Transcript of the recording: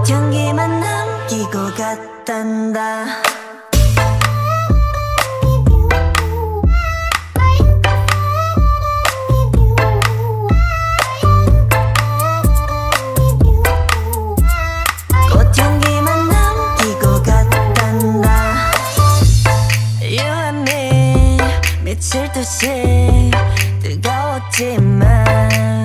향기만 남기고 갔단다. 꽃향기만 남기고 갔단다. You and me 미칠 듯이 뜨거웠지만